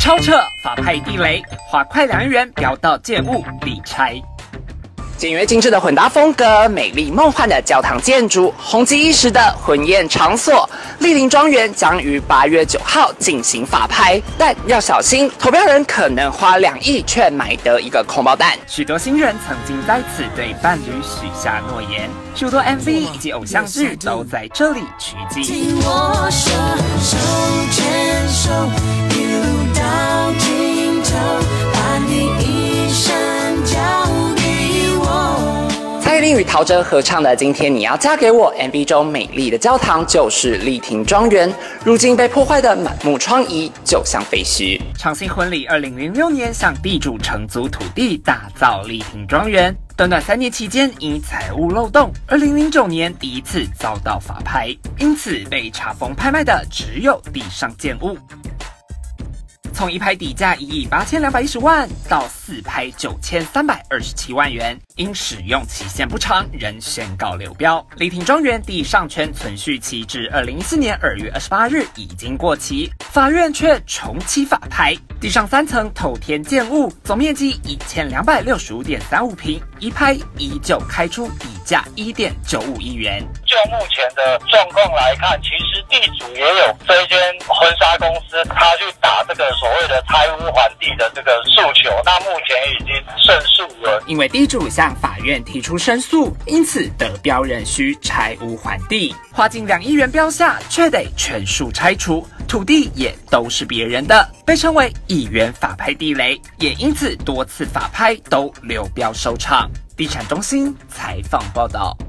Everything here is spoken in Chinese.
超扯法拍地雷，花快2亿元标到建物理拆。简约精致的混搭风格，美丽梦幻的教堂建筑，红极一时的婚宴场所，莅临庄园将于8月9号进行法拍，但要小心，投标人可能花2亿却买得一个空包蛋。许多新人曾经在此对伴侣许下诺言，许多 MV 以及偶像剧都在这里取景。 听我说，手牵手，一路到尽头，把你一生交给我。 蔡依林与陶喆合唱的《今天你要嫁给我》MV 中美丽的教堂就是丽庭庄园，如今被破坏的满目疮痍就像废墟。长兴婚礼2006年向地主承租土地，打造丽庭庄园。短短3年期间，因财务漏洞，2009年第一次遭到法拍，因此被查封拍卖的只有地上建物。从一拍底价1亿8210万到4拍9327万元，因使用期限不长，仍宣告流标。丽庭庄园地上权存续期至2014年2月28日已经过期，法院却重启法拍。地上3层透天建物，总面积1265.35平，一拍依旧开出底价1.95亿元。 就目前的状况来看，其实地主也有这间婚纱公司，他去打这个所谓的拆屋还地的这个诉求，那目前已经胜诉了。 因为地主向法院提出申诉，因此得标人需拆屋还地，花近2亿元标下，却得全数拆除，土地也都是别人的，被称为议员法拍地雷，也因此多次法拍都流标收场。地产中心采访报道。